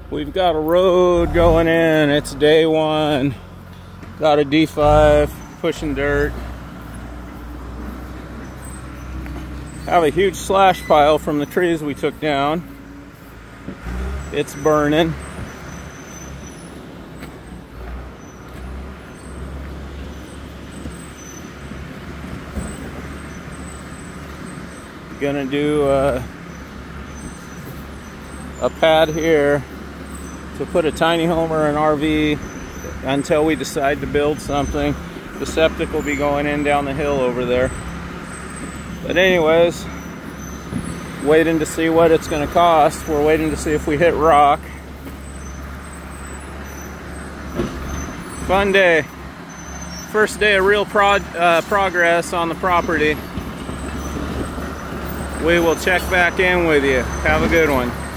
We've got a road going in. It's day one. Got a D5 pushing dirt. Have a huge slash pile from the trees we took down. It's burning. Gonna do a pad here to put a tiny home or an RV until we decide to build something. The septic will be going in down the hill over there. But anyways, waiting to see what it's going to cost. We're waiting to see if we hit rock. Fun day. First day of real progress on the property. We will check back in with you. Have a good one.